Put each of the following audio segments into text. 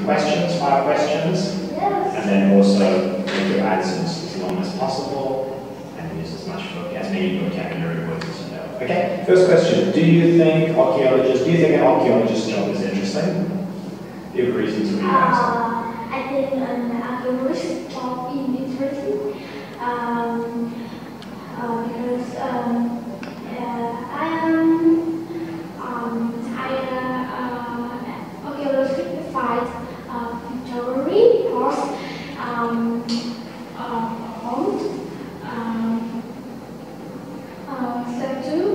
questions, 5 questions, and then also make your answers as long as possible and use as many vocabulary words as you know. Okay, first question. Do you think an archaeologist's job is interesting? Do you have reasons for your answer? I think an archaeologist's job is interesting because archaeologists find jewelry, horse, statue.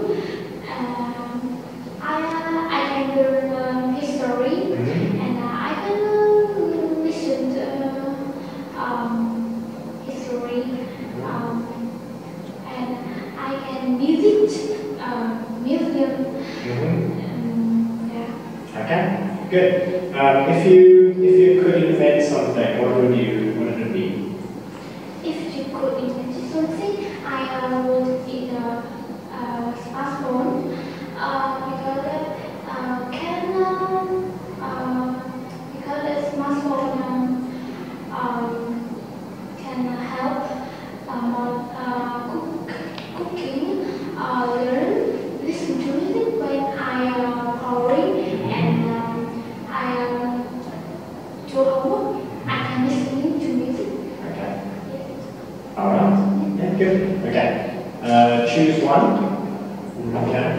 I can learn history, and I can listen to history, and I can visit museum. Yeah. Okay, good. If you could invent something, what would it be? If you could invent something, I would eat a smartphone because the smartphone can help cooking, learn, listen to music when I am boring, and I do homework. I can listen to music. Okay. Yeah. Alright. Yeah, good. Okay. Choose one. Okay.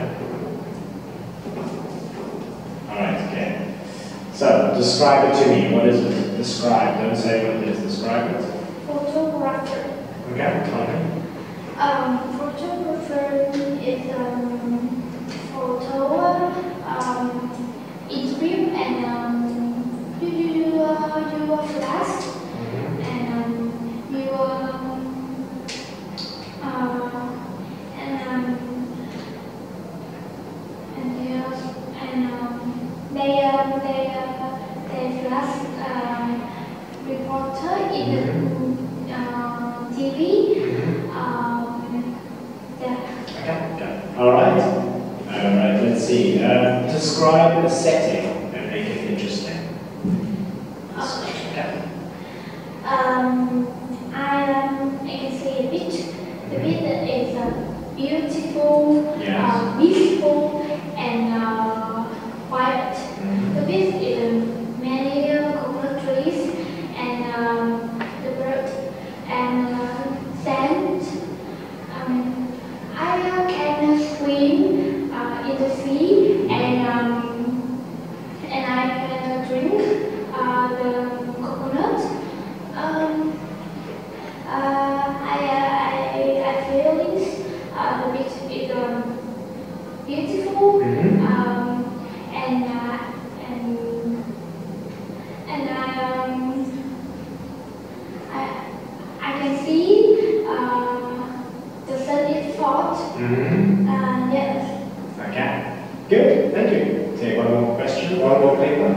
Alright, okay. So, describe it to me. What is it? Describe. Don't say what it is. Describe it. Photographer. Okay, tell me. Photographer is photo interview, and you flash, and they flash reporter in TV. Alright. Alright, let's see. Describe a setting and make it interesting. Okay. I can see a beach. The beach is beautiful, peaceful, and quiet. The beach is many coconut trees, and the bird and sand. I can swim in the sea, and I can drink the coconut. I feel the beach is beautiful, and I can see the sun is hot. Yes. Okay. Good. Thank you. Take one more question. One more paper.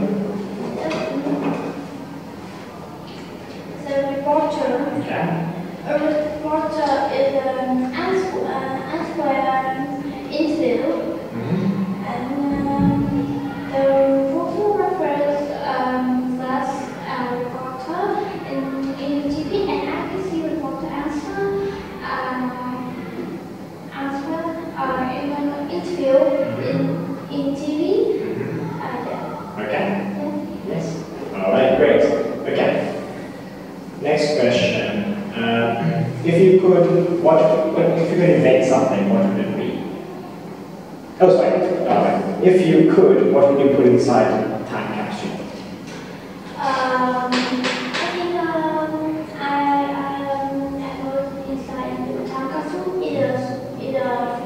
The reporter. Okay. A reporter is answer interview, and the photographers plus reporter in TV, and I can see reporter answer in an interview in TV. Okay. Yes. All right. Great. Okay. Next question. If you could invent something, what would it be? Oh, sorry. If you could, what would you put inside a time capsule? I think I put inside the time capsule in a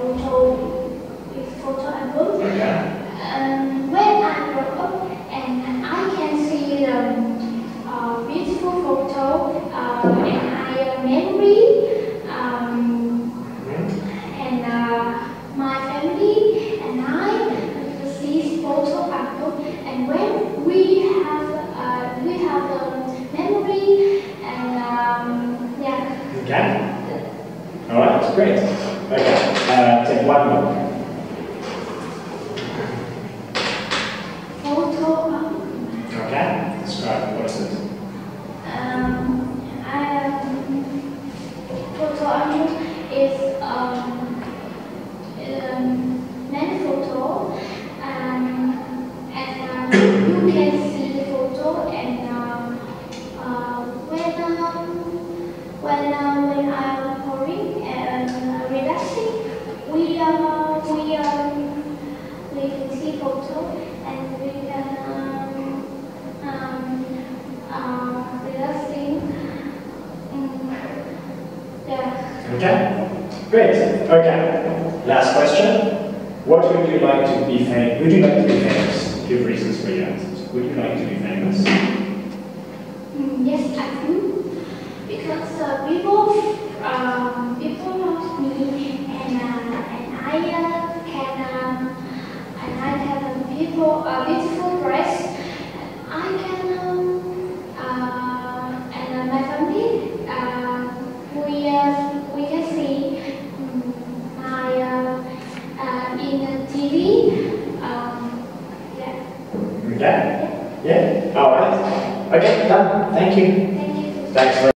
photo album. Okay. When I grow up, and I can see the beautiful photo and memory, and my family and I see photo album, and when we have memory, and yeah. Okay. All right. Great. Okay. Take one more. Okay, describe. What is it? Photo album is many photo, and you can see the photo, and when I'm pouring and relaxing, we can see photo, and we can relaxing. Yeah. Okay, great. Okay, last question. What would you like to be famous? Would you like to be famous? Give reasons for your answers. Would you like to be famous? Yes, I do. Because people love me, and I can a beautiful dress. I can and my family we can see my in the TV. Yeah. Okay. Yeah. All right. Okay. Done. Thank you. Thank you. Thanks.